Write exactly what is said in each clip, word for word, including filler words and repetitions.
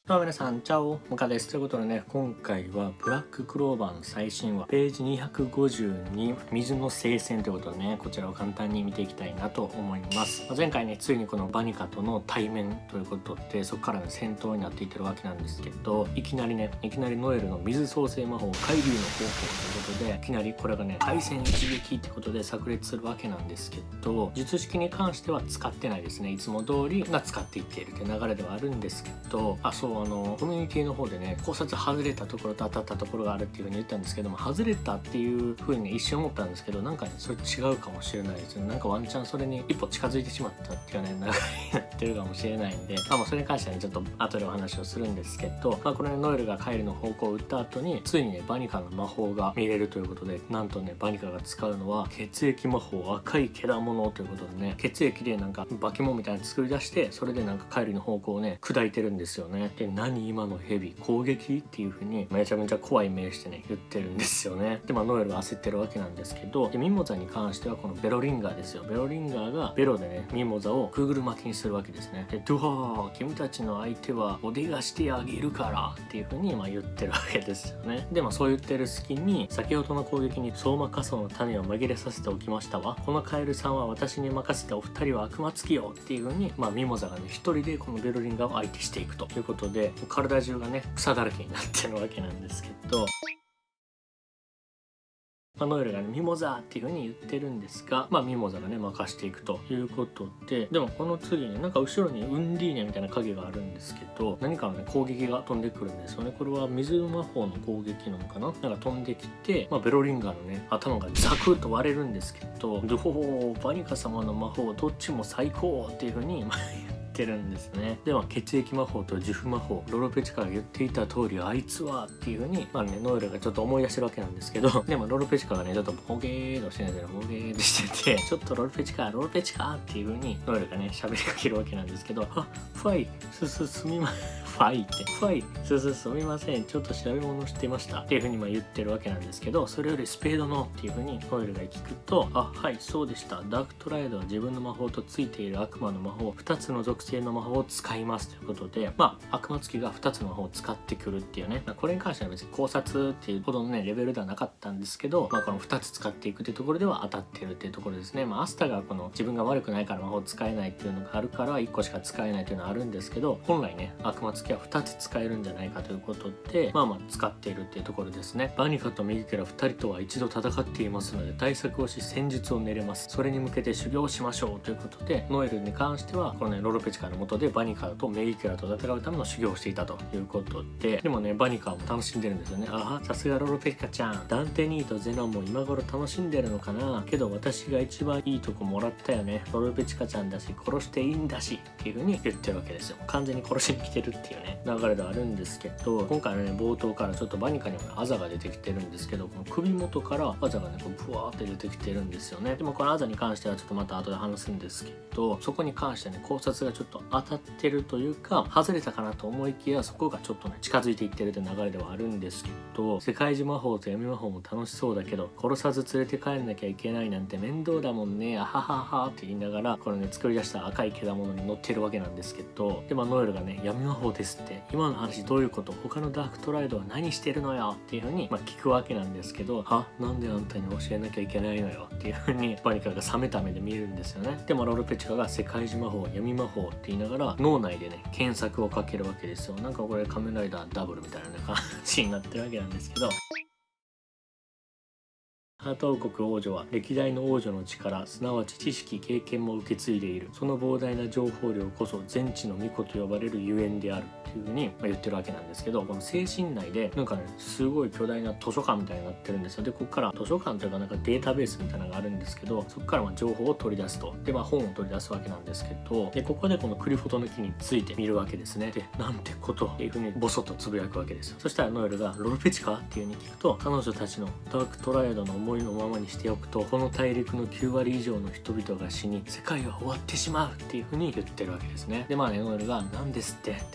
どうも皆さん、チャオモカです。ということでね、今回はブラッククローバーの最新話ページにひゃくごじゅうに水の聖戦ということでね、こちらを簡単に見ていきたいなと思います。前回ね、ついにこのバニカとの対面ということで、そこからね戦闘になっていってるわけなんですけど、いきなりねいきなりノエルの水創生魔法海流の方法ということで、いきなりこれがね海戦一撃ってことで炸裂するわけなんですけど、術式に関しては使ってないですね。いつも通りが使っていっているという流れではあるんですけど、あそうあのコミュニティの方でね、考察外れたところと当たったところがあるっていう風に言ったんですけども、外れたっていう風にね一瞬思ったんですけど、なんかねそれ違うかもしれないですね。なんかワンチャンそれに一歩近づいてしまったっていうね流れになってるかもしれないんで、まあ、もうそれに関してはねちょっと後でお話をするんですけど、まあ、これねノエルがカイルの方向を打った後についにねバニカの魔法が見れるということで、なんとねバニカが使うのは血液魔法赤いけだものということでね、血液でなんか化け物みたいなの作り出して、それでなんかカイルの方向をね砕いてるんですよね。で何今のヘビ攻撃っていう風にめちゃめちゃ怖い目してね言ってるんですよね。でまあノエルは焦ってるわけなんですけど、でミモザに関してはこのベロリンガーですよ。ベロリンガーがベロでねミモザをくぐる巻きにするわけですね。でドワー君たちの相手はお出がしてあげるからっていう風にまあ言ってるわけですよね。でまあそう言ってる隙に、先ほどの攻撃に相馬仮想の種を紛れさせておきましたわ、このカエルさんは私に任せてお二人は悪魔つきよっていう風にまあミモザがね一人でこのベロリンガーを相手していくということで、体中がね草だらけになってるわけなんですけど、まあ、ノエルがねミモザっていう風に言ってるんですが、まあミモザがね任していくということで、でもこの次になんか後ろにウンディーネみたいな影があるんですけど、何かのね攻撃が飛んでくるんですよね。これは水魔法の攻撃なのかな、なんか飛んできて、まあ、ベロリンガーのね頭がザクッと割れるんですけど、ドホーバニカ様の魔法どっちも最高っていう風にまあてるんですね。では血液魔法と呪符魔法、ロロペチカが言っていた通りあいつはっていう風にまあねノエルがちょっと思い出してるわけなんですけど、でもロロペチカがねちょっとボゲーとしてないでボゲーとしてて、ちょっとロロペチカロロペチカっていう風にノエルがね喋りかけるわけなんですけど、あファイすすすみまファイってファイすすすみませんちょっと調べ物してましたっていう風にまあ言ってるわけなんですけど、それよりスペードのっていう風にノエルが聞くと、あはいそうでした、ダークトライドは自分の魔法とついている悪魔の魔法ふたつの属性の魔法を使いますということで、まあ悪魔付きがふたつの魔法を使ってくるっていうね、これに関しては別に考察っていうほどのねレベルではなかったんですけど、まあこのふたつ使っていくっていうところでは当たってるっていうところですね。まあアスタがこの自分が悪くないから魔法使えないっていうのがあるからいっこしか使えないっていうのはあるんですけど、本来ね悪魔付きはふたつ使えるんじゃないかということで、まあまあ使っているっていうところですね。バニカとミゲケラふたりとは一度戦っていますので対策をし戦術を練れます。それに向けて修行しましょうということで、ノエルに関してはこのねロロペチカの下でバニカとメギキュラと戦うための修行をしていたということで、でもねバニカも楽しんでるんですよね。ああさすがロロペチカちゃん、ダンテニーとゼノンも今頃楽しんでるのかな、けど私が一番いいとこもらったよね、ロロペチカちゃんだし殺していいんだしっていう風に言ってるわけですよ。完全に殺しに来てるっていうね流れではあるんですけど、今回のね冒頭からちょっとバニカにもねあざが出てきてるんですけど、この首元からあざがねこうブワーって出てきてるんですよね。でもこのあざに関してはちょっとまた後で話すんですけど、そこに関してね考察がちょっと当たってるというか外れたかなと思いきや、そこがちょっとね近づいていってるという流れではあるんですけど、世界中魔法と闇魔法も楽しそうだけど殺さず連れて帰んなきゃいけないなんて面倒だもんね、あはははって言いながらこれね作り出した赤いけだものに乗ってるわけなんですけど、でまあノエルがね闇魔法ですって今の話どういうこと、他のダークトライドは何してるのよっていう風にまあ聞くわけなんですけど、はなんであんたに教えなきゃいけないのよっていう風にバニカが冷めた目で見るんですよね。でもロロペチカが世界中魔法闇魔法って言いながら脳内でね検索をかけるわけですよ。なんかこれ仮面ライダーダブルみたいな、ね、感じになってるわけなんですけど、ハート王国王女は歴代の王女の力、すなわち知識経験も受け継いでいる。その膨大な情報量こそ全知の巫女と呼ばれるゆえんであるっていう風に言ってるわけなんですけど、この精神内でなんかねすごい巨大な図書館みたいになってるんですよ。でここから図書館というかなんかデータベースみたいなのがあるんですけど、そこからまあ情報を取り出すと、でまあ本を取り出すわけなんですけど、でここでこのクリフォトの木について見るわけですね。でなんてことっていう風にボソッとつぶやくわけですよ。そしたらノエルがロロペチカっていう風に聞くと、彼女たちのダークトライドの思いのままにしておくとこの大陸のきゅうわり以上の人々が死に世界は終わってしまうっていう風に言ってるわけですね。でまあねノエルがなんですってって驚いてる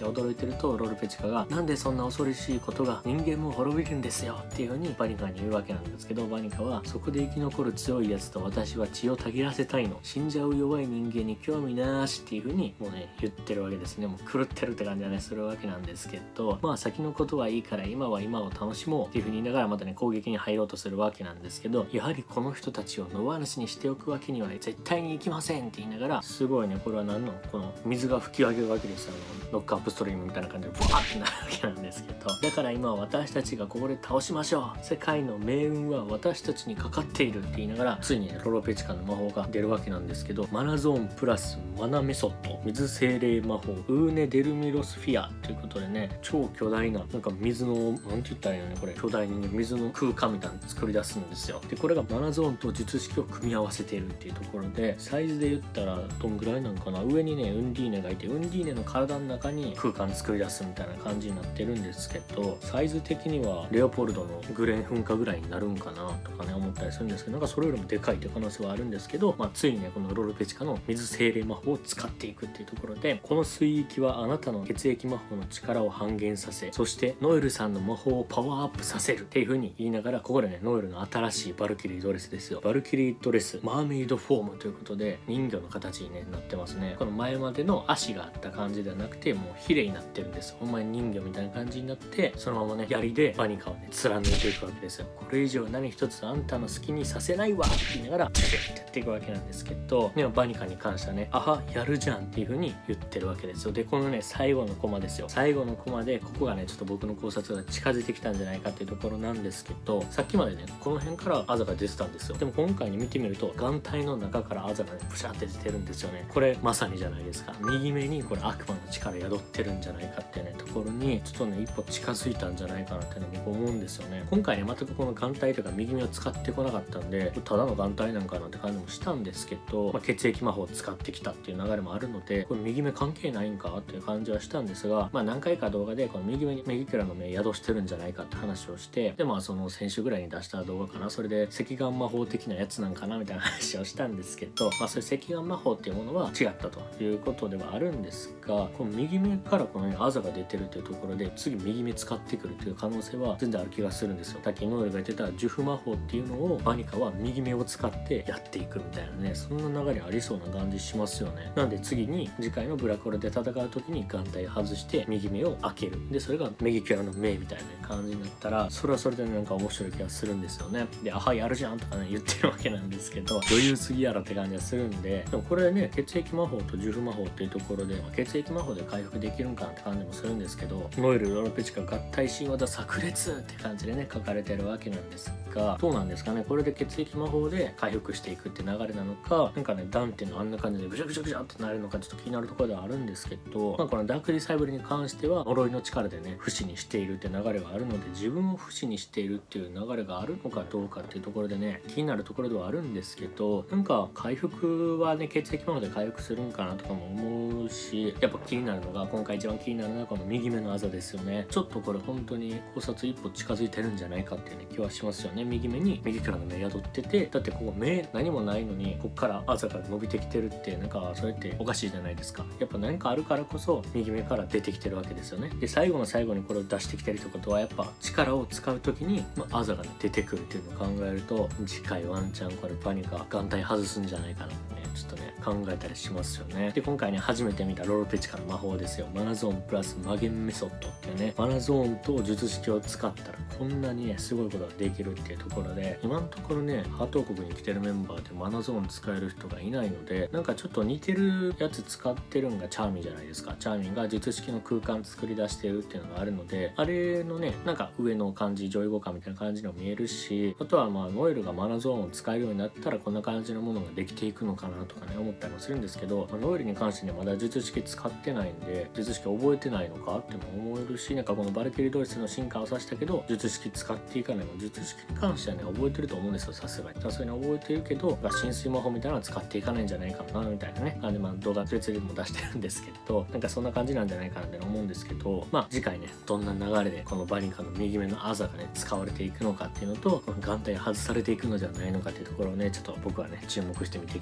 ると、ロールペチカがなんでそんな恐ろしいことが人間も滅びるんですよっていう風にバニカに言うわけなんですけど、バニカはそこで生き残る強いやつと私は血をたぎらせたいの、死んじゃう弱い人間に興味なーしっていう風にもうね言ってるわけですね。もう狂ってるって感じはねするわけなんですけど、まあ先のことはいいから今は今を楽しもうっていう風に言いながらまたね攻撃に入ろうとするわけなんですけど、やはりこの人たちを野放しにしておくわけには絶対にいきませんって言いながら、すごいねこれは何のこの水が吹き上げるわけですよ。あのノックアップストリームみたいな感じでブワーってなるわけなんですけど、だから今は私たちがここで倒しましょう、世界の命運は私たちにかかっているって言いながら、ついにねロロペチカの魔法が出るわけなんですけど、マナゾーンプラスマナメソッド水精霊魔法ウーネデルミロスフィアということでね、超巨大ななんか水のなんて言ったらいいのね、これ巨大にね水の空間みたいなの作り出すんですよ。でこれがマナゾーンと術式を組み合わせているっていうところで、サイズで言ったらどんぐらいなんかな、上にねウンディーネがいて、ウンディーネの体の中に空間作り出すみたいな感じになってるんですけど、サイズ的にはレオポルドのグレン噴火ぐらいになるんかなとかね思ったりするんですけど、なんかそれよりもでかいという可能性はあるんですけど、まあ、ついにねこのロールペチカの水精霊魔法を使っていくっていうところで、この水域はあなたの血液魔法の力を半減させ、そしてノエルさんの魔法をパワーアップさせるっていう風に言いながら、ここでねノエルの新しいバルキリードレスですよ、バルキリードレスマーメイドフォームということで人魚の形に、ね、なってますね。この前までの足があった感じではなくて、もうヒレになってるんです。ほんまに人魚みたいな感じになって、そのままね槍でバニカをね貫いていくわけですよ。これ以上何一つあんたの好きにさせないわって言いながらやっていくわけなんですけど、でもバニカに関してはね、あはやるじゃんっていう風に言ってるわけですよ。でこのね最後のコマですよ、最後のコマでここがねちょっと僕の考察が近づいてきたんじゃないかっていうところなんですけど、さっきまでねこの辺からアザが出てたんですよ。でも今回に見てみると眼帯の中からアザがねプシャって出てるんですよね。これまさにじゃないですか、右目にこれ悪魔の力宿ってるんじゃないかっていうねところにちょっとね一歩近づいたんじゃないかなってね僕思うんですよね。今回ね全くこの眼帯とか右目を使ってこなかったんで、ただの眼帯なんかなって感じもしたんですけど、まあ、血液魔法を使ってきたっていう流れもあるので、これ右目関係ないんかっていう感じはしたんですが、まあ何回か動画でこの右目にメギキュラの目宿してるんじゃないかって話をして、でまあその先週ぐらいに出した動画かな、それで赤眼魔法的なやつなんかなみたいな話をしたんですけど、まあそういう赤眼魔法っていうものは違ったということではあるんですが、この右目からこのようにアザが出てるというところで次右目使ってくるという可能性は全然ある気がするんですよ。さっきノエルが言ってた呪符魔法っていうのをバニカは右目を使ってやっていくみたいなね、そんな流れありそうな感じしますよね。なんで次に次回のブラックホールで戦う時に眼帯外して右目を開ける、でそれがメギキュラの目みたいな感じになったら、それはそれでなんか面白い気がするんですよね。であはやるじゃんとかね言ってるわけなんですけど、余裕すぎやろって感じがするんで、でもこれね血液魔法と呪符魔法っていうところで、まあ、血液魔法で回復できるんかなって感じもするんですけど、ノエル・ロロペチカ合体新技炸裂って感じでね書かれてるわけなんですが、どうなんですかね、これで血液魔法で回復していくって流れなのか、なんかねダンっていうのあんな感じでぐちゃぐちゃぐちゃってなるのかちょっと気になるところではあるんですけど、まあ、このダークディサイブルに関しては呪いの力でね不死にしているって流れがあるので、自分を不死にしているっていう流れがあるのかどうかっていうところでね気になるところではあるんですけど、なんか回復はね血液魔法で回復するんかなとかも思うし、やっぱ気になるのが今回一番気になるのはこの右目のあざですよね。ちょっとこれ本当に考察一歩近づいてるんじゃないかっていう、ね、気はしますよね。右目に右からの目宿ってて、だってここ目何もないのにこっからあざが伸びてきてるって、なんかそれっておかしいじゃないですか。やっぱ何かあるからこそ右目から出てきてるわけですよね。で最後の最後にこれを出してきてるってことは、やっぱ力を使う時に、まあ、あざが、ね、出てくるっていうのを考えると、次回ワンチャンこれバニカ眼帯外すんじゃないかなってねちょっとね考えたりしますよね。で今回ね初めて見たロロペチカの魔法ですよ、マナゾーンプラスマゲンメソッドっていうね、マナゾーンと術式を使ったらこんなにねすごいことができるっていうところで、今のところねハート王国に来てるメンバーでマナゾーン使える人がいないので、なんかちょっと似てるやつ使ってるんがチャーミンじゃないですか。チャーミンが術式の空間作り出してるっていうのがあるので、あれのねなんか上の感じ上位互換みたいな感じにも見えるし、あとはまあノエルがマナゾーンを使えるようになったらこんな感じのものができていくのかなとかね思ったりもするんですけど、まあ、ノエルに関してねまだ術式使ってないんで術式覚えてないのかっても思えるし、なんかこのバルキリードレスの進化を指したけど術式使っていかないも術式に関してはね覚えてると思うんですよ。さすがにさすがに覚えてるけど浸水魔法みたいなのは使っていかないんじゃないかなみたいなね感じで、まあ動画別でも出してるんですけど、なんかそんな感じなんじゃないかなって思うんですけど、まあ次回ねどんな流れでこのバニカの右目のアザがね使われていくのかっていうのと、この眼帯外されていくのではないのかっていうところをねちょっと僕はね注目して見ていきたいなと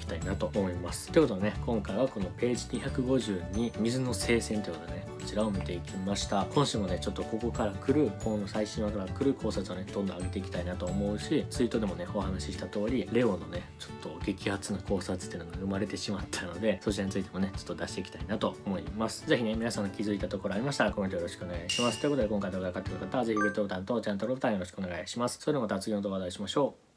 と思います。ということでね、今回はこのページにひゃくごじゅうに水の聖戦ということでね、こちらを見ていきました。今週もねちょっとここから来るこの最新話から来る考察をねどんどん上げていきたいなと思うし、ツイートでもねお話しした通りレオのねちょっと激アツな考察っていうのが生まれてしまったので、そちらについてもねちょっと出していきたいなと思います。ぜひね皆さんの気づいたところありましたらコメントよろしくお願いします。ということで今回動画が良かった方はぜひグッドボタンとチャンネル登録ボタンよろしくお願いします。それではまた次の動画でお会いしましょう。